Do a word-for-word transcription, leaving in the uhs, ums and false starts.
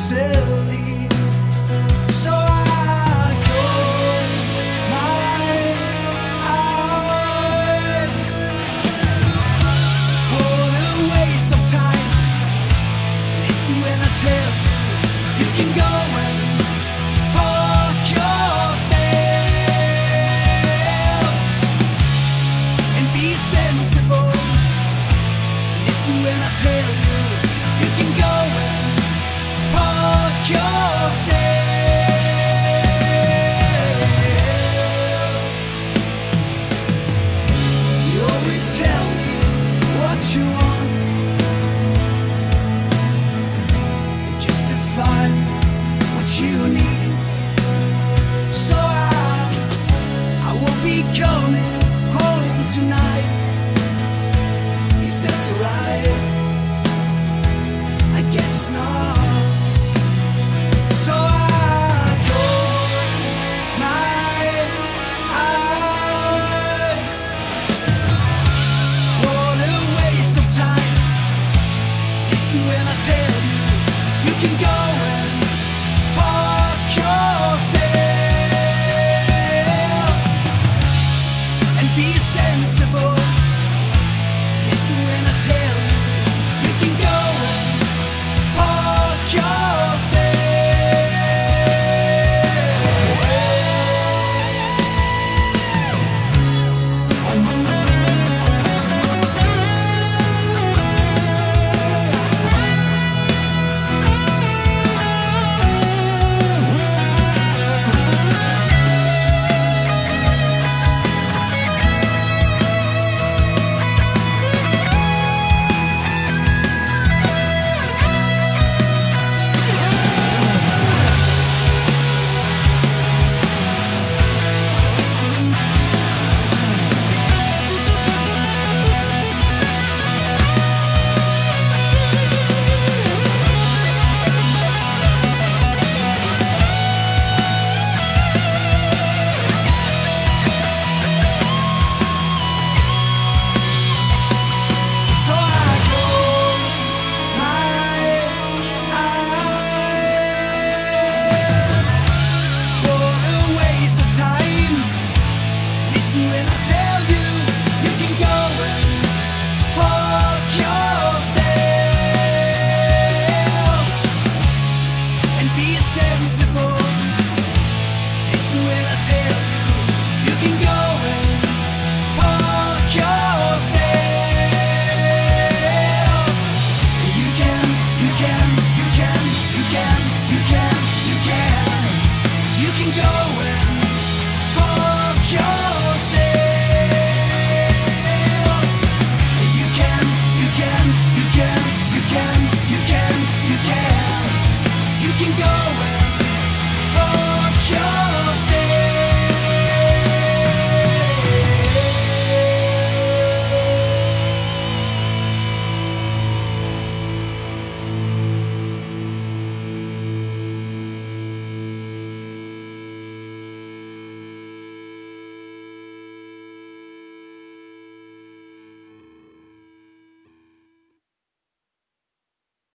easily. So I close my eyes. What a waste of time. Listen when I tell you, you can go and fuck yourself and be sensible. Listen when I tell you, you can go and fuck yourself. You always tell me what you want and justify what you need. So I, I won't be coming home tonight, if that's alright. I guess it's not. So I close my eyes. What a waste of time. Listen when I tell you, you can go